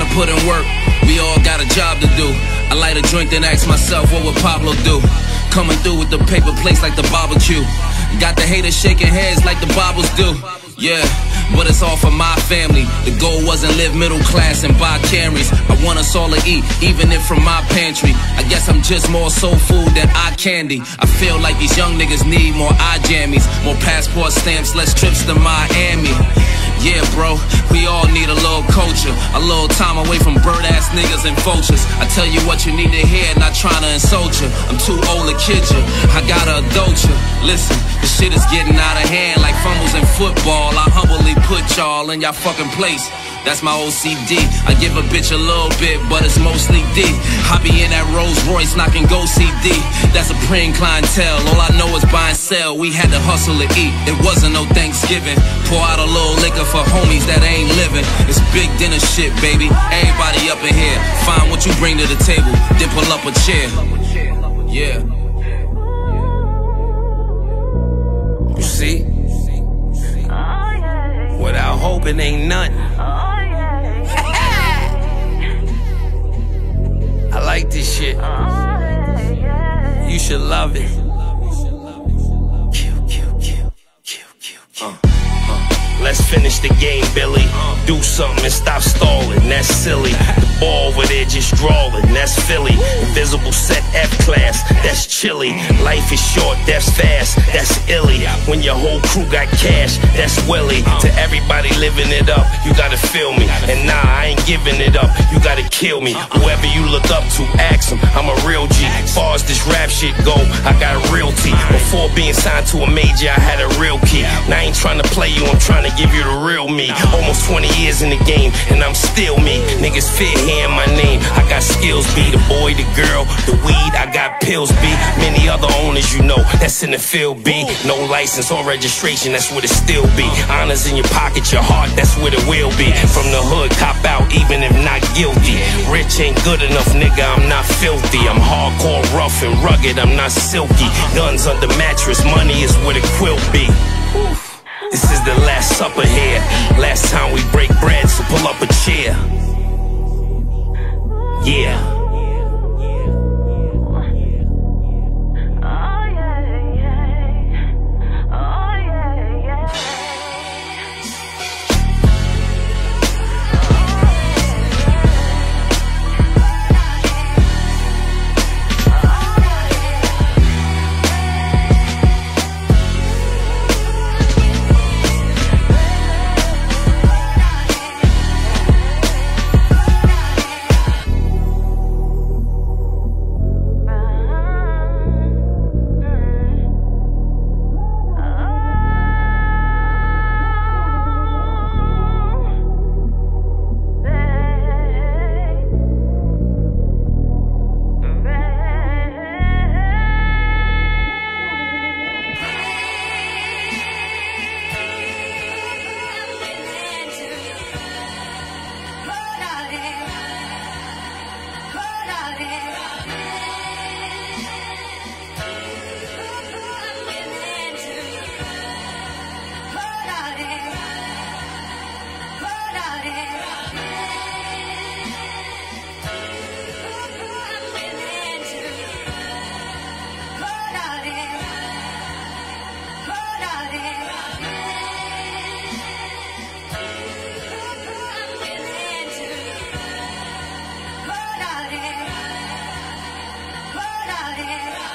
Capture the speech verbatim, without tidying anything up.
gotta put in work. We all got a job to do. I light a joint and ask myself, what would Pablo do? Coming through with the paper plates like the barbecue. Got the haters shaking heads like the Bibles do. Yeah, but it's all for my family. The goal wasn't live middle class and buy Camrys. I want us all to eat, even if from my pantry. I guess I'm just more soul food than eye candy. I feel like these young niggas need more eye jammies, more passport stamps, less trips to Miami. Yeah, bro, we all need a little culture, a little time away from bird-ass niggas and vultures. I tell you what you need to hear, not trying to insult you. I'm too old to kid you, I gotta adult you. Listen, the shit is getting out of hand like fumbles in football. I humbly put y'all in y'all fucking place. That's my O C D. I give a bitch a little bit, but it's mostly D. I be in that Rolls Royce knocking Go C D. That's a preen clientele. All I know is buy and sell. We had to hustle to eat. It wasn't no Thanksgiving. Pour out a little liquor for homies that ain't living. It's big dinner shit, baby. Everybody up in here. Find what you bring to the table, then pull up a chair. Yeah. You see? Without hope, it ain't nothing. I like this shit. You should love it. Kill, kill, kill, kill, kill, kill. Uh, uh. Let's finish the game, Billy. Do something and stop stalling, that's silly. The ball over there just drawing, that's Philly. Invisible set F class, that's chilly. Life is short, that's fast, that's illy. When your whole crew got cash, that's Willie. To everybody living it up, you gotta feel me. And nah, I ain't giving it up, you gotta kill me. Whoever you look up to, ask him, I'm a real G. As far as this rap shit go, I got realty. Before being signed to a major, I had a real key. Now I ain't trying to play you, I'm trying to give you the real me. Almost twenty years in the game, and I'm still me. Niggas fear hearing my name, I got skills, be the boy, the girl, the weed, I got pills, be many other owners you know, that's in the field, be no license or registration, that's what it still be. Honors in your pocket, your heart, that's what it will be. From the hood, cop out, even if not guilty. Rich ain't good enough, nigga, I'm not filthy. I'm hardcore, rough and rugged, I'm not silky. Guns under mattress, money is where the quilt be. This is the last supper here. Last time we break bread, so pull up a chair. Yeah. Yeah.